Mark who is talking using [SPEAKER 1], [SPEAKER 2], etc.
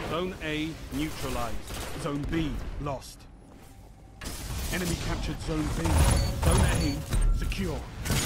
[SPEAKER 1] Zone A neutralized. Zone B lost. Enemy captured Zone B. Zone A secure.